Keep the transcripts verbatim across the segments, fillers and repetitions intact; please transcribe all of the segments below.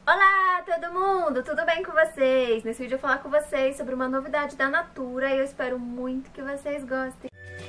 Olá, todo mundo! Tudo bem com vocês? Nesse vídeo eu vou falar com vocês sobre uma novidade da Natura e eu espero muito que vocês gostem.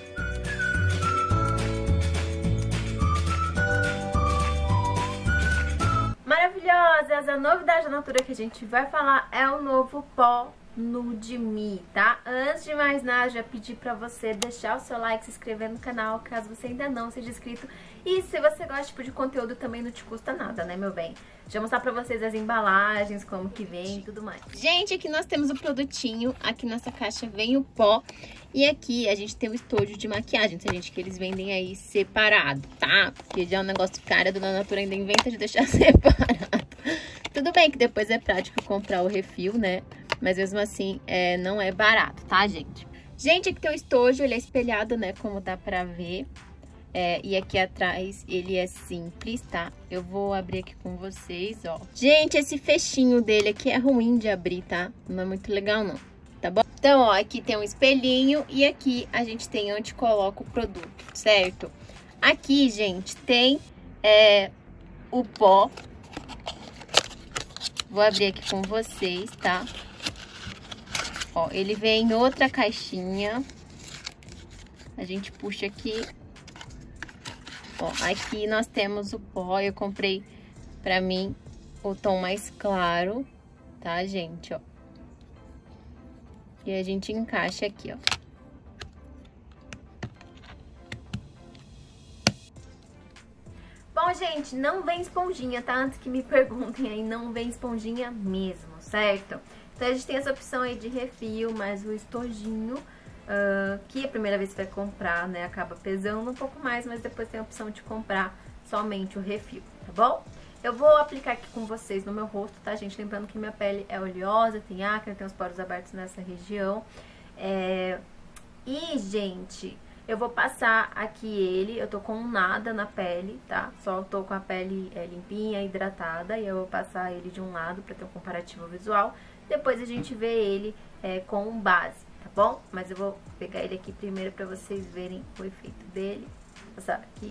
Maravilhosas! A novidade da Natura que a gente vai falar é o novo pó Nude Me, tá? Antes de mais nada, já pedi pra você deixar o seu like, se inscrever no canal, caso você ainda não seja inscrito. E se você gosta tipo, de conteúdo, também não te custa nada, né, meu bem? Já vou mostrar pra vocês as embalagens, como que vem e tudo mais. Gente, aqui nós temos o produtinho, aqui nessa caixa vem o pó. E aqui a gente tem o estojo de maquiagem, tem gente que eles vendem aí separado, tá? Porque já é um negócio cara, a Dona Natura ainda inventa de deixar separado. Tudo bem que depois é prático comprar o refil, né? Mas mesmo assim, é, não é barato, tá, gente? Gente, aqui tem o estojo, ele é espelhado, né? Como dá pra ver. É, e aqui atrás ele é simples, tá? Eu vou abrir aqui com vocês, ó. Gente, esse fechinho dele aqui é ruim de abrir, tá? Não é muito legal, não. Tá bom? Então, ó, aqui tem um espelhinho e aqui a gente tem onde coloca o produto, certo? Aqui, gente, tem é, o pó. Vou abrir aqui com vocês, tá? Ó, ele vem em outra caixinha. A gente puxa aqui. Ó, aqui nós temos o pó. Eu comprei pra mim o tom mais claro, tá, gente, ó. E a gente encaixa aqui, ó. Bom, gente, não vem esponjinha, tá? Antes que me perguntem aí, não vem esponjinha mesmo, certo? Então a gente tem essa opção aí de refil, mas o estojinho, uh, que a primeira vez que vai comprar, né, acaba pesando um pouco mais, mas depois tem a opção de comprar somente o refil, tá bom? Eu vou aplicar aqui com vocês no meu rosto, tá, gente? Lembrando que minha pele é oleosa, tem acne, tem os poros abertos nessa região. É... E, gente, eu vou passar aqui ele, eu tô com nada na pele, tá? Só tô com a pele é, limpinha, hidratada, e eu vou passar ele de um lado pra ter um comparativo visual. Depois a gente vê ele é, com base, tá bom? Mas eu vou pegar ele aqui primeiro pra vocês verem o efeito dele. Vou passar aqui.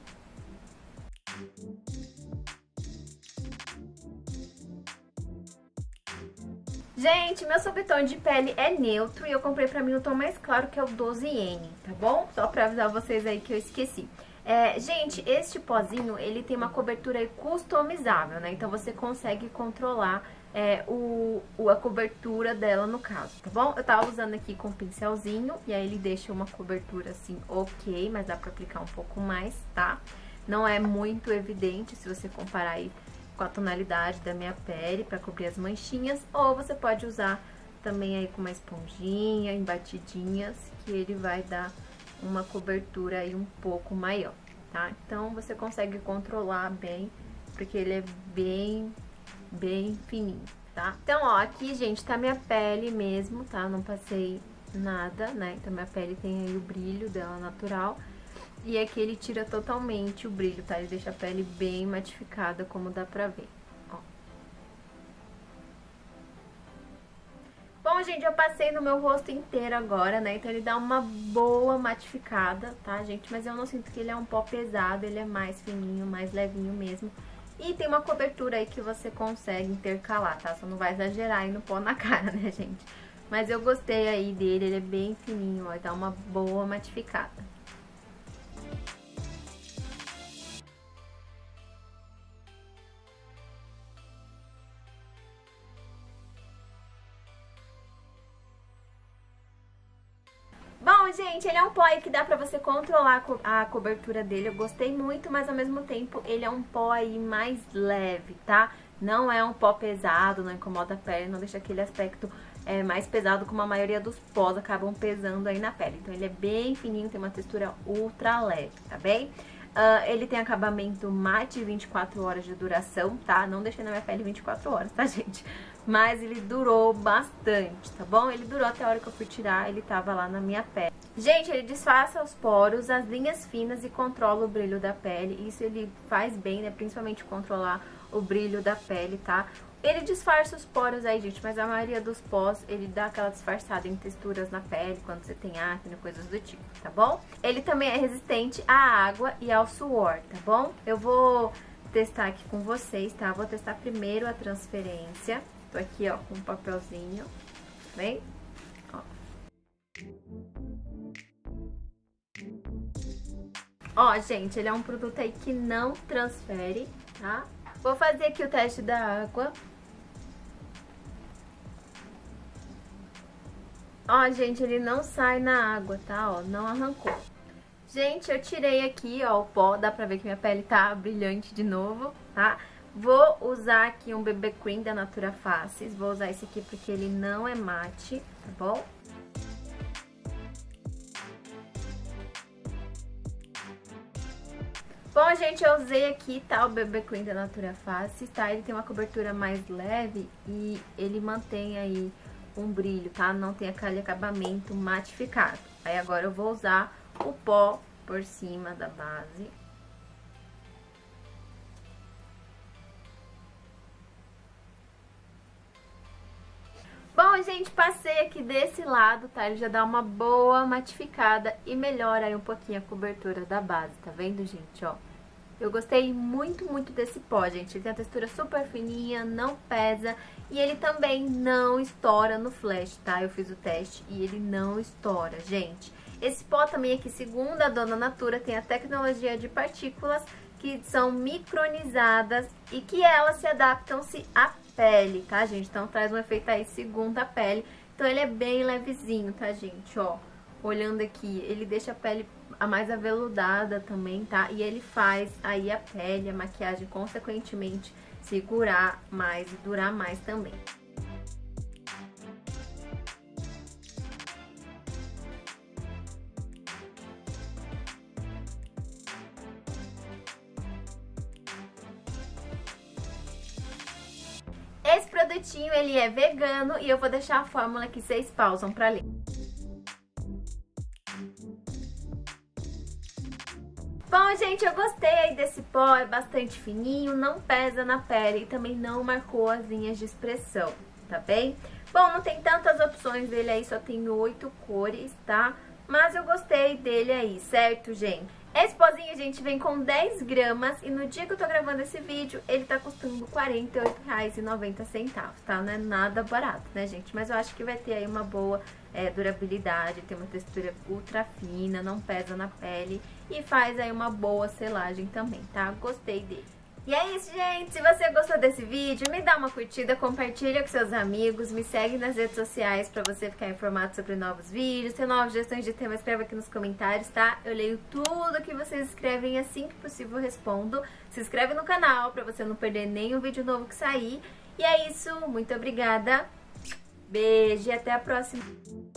Gente, meu sobretom de pele é neutro e eu comprei pra mim o tom mais claro, que é o doze N, tá bom? Só pra avisar vocês aí que eu esqueci. É, gente, este pozinho, ele tem uma cobertura customizável, né? Então você consegue controlar é, o, o, a cobertura dela no caso, tá bom? Eu tava usando aqui com um pincelzinho e aí ele deixa uma cobertura assim ok, mas dá pra aplicar um pouco mais, tá? Não é muito evidente se você comparar aí com a tonalidade da minha pele pra cobrir as manchinhas, ou você pode usar também aí com uma esponjinha, em batidinhas, que ele vai dar uma cobertura aí um pouco maior, tá? Então você consegue controlar bem, porque ele é bem, bem fininho, tá? Então, ó, aqui, gente, tá minha pele mesmo, tá? Não passei nada, né? Então minha pele tem aí o brilho dela natural. E aqui ele tira totalmente o brilho, tá? Ele deixa a pele bem matificada, como dá pra ver, ó. Bom, gente, eu passei no meu rosto inteiro agora, né? Então ele dá uma boa matificada, tá, gente? Mas eu não sinto que ele é um pó pesado, ele é mais fininho, mais levinho mesmo. E tem uma cobertura aí que você consegue intercalar, tá? Só não vai exagerar aí no pó na cara, né, gente? Mas eu gostei aí dele, ele é bem fininho, ó, e dá uma boa matificada. Bom, gente, ele é um pó aí que dá pra você controlar a cobertura dele. Eu gostei muito, mas ao mesmo tempo ele é um pó aí mais leve, tá? Não é um pó pesado, não incomoda a pele, não deixa aquele aspecto é, mais pesado como a maioria dos pós acabam pesando aí na pele. Então ele é bem fininho, tem uma textura ultra leve, tá bem? Uh, ele tem acabamento mate, vinte e quatro horas de duração, tá? Não deixei na minha pele vinte e quatro horas, tá, gente? Mas ele durou bastante, tá bom? Ele durou até a hora que eu fui tirar, ele tava lá na minha pele. Gente, ele disfarça os poros, as linhas finas e controla o brilho da pele. Isso ele faz bem, né? Principalmente controlar o brilho da pele, tá? Ele disfarça os poros aí, gente, mas a maioria dos pós, ele dá aquela disfarçada em texturas na pele, quando você tem acne, coisas do tipo, tá bom? Ele também é resistente à água e ao suor, tá bom? Eu vou testar aqui com vocês, tá? Vou testar primeiro a transferência. Tô aqui, ó, com um papelzinho, tá bem? Ó. Ó, gente, ele é um produto aí que não transfere, tá? Vou fazer aqui o teste da água. Ó, gente, ele não sai na água, tá? Ó, não arrancou. Gente, eu tirei aqui, ó, o pó. Dá pra ver que minha pele tá brilhante de novo, tá? Vou usar aqui um B B Cream da Natura Faces. Vou usar esse aqui porque ele não é mate, tá bom? Bom, gente, eu usei aqui, tá, o B B Cream da Natura Faces, tá? Ele tem uma cobertura mais leve e ele mantém aí um brilho, tá? Não tem aquele acabamento matificado. Aí agora eu vou usar o pó por cima da base. Bom, gente, passei aqui desse lado, tá? Ele já dá uma boa matificada e melhora aí um pouquinho a cobertura da base, tá vendo, gente, ó? Eu gostei muito, muito desse pó, gente. Ele tem a textura super fininha, não pesa e ele também não estoura no flash, tá? Eu fiz o teste e ele não estoura, gente. Esse pó também aqui, segundo a dona Natura, tem a tecnologia de partículas que são micronizadas e que elas se adaptam-se à pele, tá, gente? Então traz um efeito aí segundo a pele. Então ele é bem levezinho, tá, gente? Ó, olhando aqui, ele deixa a pele a mais aveludada também, tá? E ele faz aí a pele, a maquiagem, consequentemente, segurar mais e durar mais também. Esse produtinho, ele é vegano e eu vou deixar a fórmula que vocês pausam pra ler. Bom, gente, eu gostei aí desse pó, é bastante fininho, não pesa na pele e também não marcou as linhas de expressão, tá bem? Bom, não tem tantas opções dele aí, só tem oito cores, tá? Mas eu gostei dele aí, certo, gente? Esse pozinho, gente, vem com dez gramas e no dia que eu tô gravando esse vídeo, ele tá custando quarenta e oito reais e noventa centavos, tá? Não é nada barato, né, gente? Mas eu acho que vai ter aí uma boa é, durabilidade, tem uma textura ultra fina, não pesa na pele e faz aí uma boa selagem também, tá? Gostei dele. E é isso, gente. Se você gostou desse vídeo, me dá uma curtida, compartilha com seus amigos, me segue nas redes sociais pra você ficar informado sobre novos vídeos. Se tem novas sugestões de tema, escreve aqui nos comentários, tá? Eu leio tudo que vocês escrevem e assim que possível eu respondo. Se inscreve no canal pra você não perder nenhum vídeo novo que sair. E é isso. Muito obrigada. Beijo e até a próxima.